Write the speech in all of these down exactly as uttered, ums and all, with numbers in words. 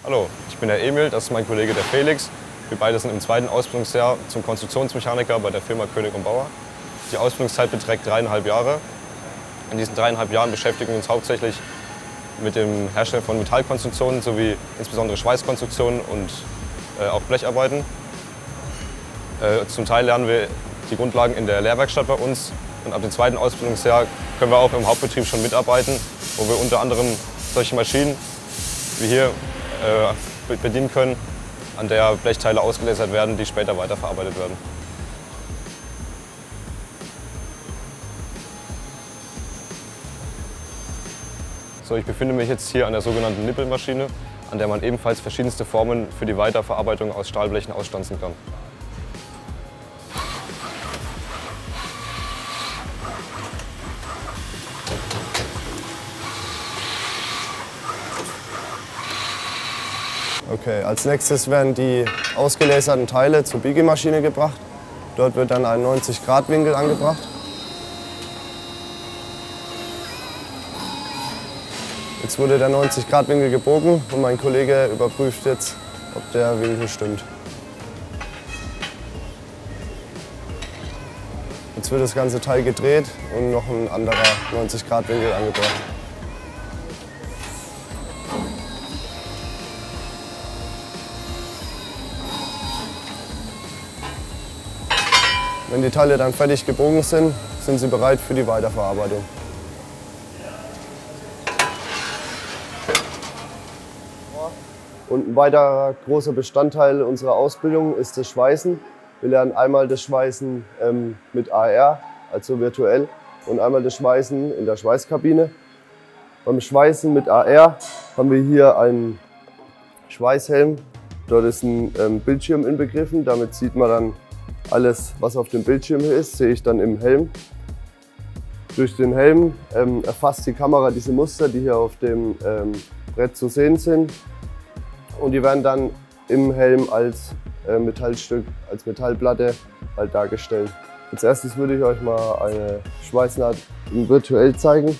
Hallo, ich bin der Emil, das ist mein Kollege der Felix. Wir beide sind im zweiten Ausbildungsjahr zum Konstruktionsmechaniker bei der Firma König und Bauer. Die Ausbildungszeit beträgt dreieinhalb Jahre. In diesen dreieinhalb Jahren beschäftigen wir uns hauptsächlich mit dem Herstellen von Metallkonstruktionen sowie insbesondere Schweißkonstruktionen und äh, auch Blecharbeiten. Äh, zum Teil lernen wir die Grundlagen in der Lehrwerkstatt bei uns und ab dem zweiten Ausbildungsjahr können wir auch im Hauptbetrieb schon mitarbeiten, wo wir unter anderem solche Maschinen wie hier äh, bedienen können, an der Blechteile ausgelasert werden, die später weiterverarbeitet werden. So, ich befinde mich jetzt hier an der sogenannten Nippelmaschine, an der man ebenfalls verschiedenste Formen für die Weiterverarbeitung aus Stahlblechen ausstanzen kann. Okay, als nächstes werden die ausgelaserten Teile zur Biegemaschine gebracht. Dort wird dann ein neunzig Grad Winkel angebracht. Jetzt wurde der neunzig Grad Winkel gebogen und mein Kollege überprüft jetzt, ob der Winkel stimmt. Jetzt wird das ganze Teil gedreht und noch ein anderer neunzig Grad Winkel angebracht. Wenn die Teile dann fertig gebogen sind, sind sie bereit für die Weiterverarbeitung. Und ein weiterer großer Bestandteil unserer Ausbildung ist das Schweißen. Wir lernen einmal das Schweißen ähm, mit A R, also virtuell, und einmal das Schweißen in der Schweißkabine. Beim Schweißen mit A R haben wir hier einen Schweißhelm. Dort ist ein ähm, Bildschirm inbegriffen, damit sieht man dann alles, was auf dem Bildschirm ist, sehe ich dann im Helm. Durch den Helm ähm, erfasst die Kamera diese Muster, die hier auf dem ähm, Brett zu sehen sind. Und die werden dann im Helm als äh, Metallstück, als Metallplatte halt dargestellt. Als erstes würde ich euch mal eine Schweißnaht virtuell zeigen.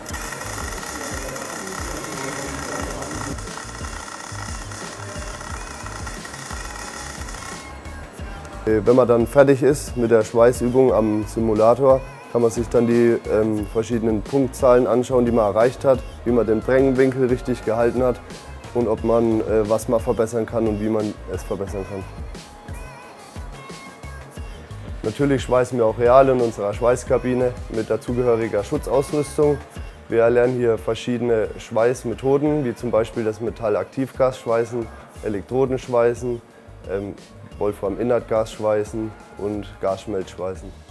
Wenn man dann fertig ist mit der Schweißübung am Simulator, kann man sich dann die ähm, verschiedenen Punktzahlen anschauen, die man erreicht hat, wie man den Brennwinkel richtig gehalten hat und ob man äh, was man verbessern kann und wie man es verbessern kann. Natürlich schweißen wir auch real in unserer Schweißkabine mit dazugehöriger Schutzausrüstung. Wir erlernen hier verschiedene Schweißmethoden, wie zum Beispiel das Metallaktivgasschweißen, Elektrodenschweißen, ähm, Wolfram-Inert-Gasschweißen und Gasschmelzschweißen.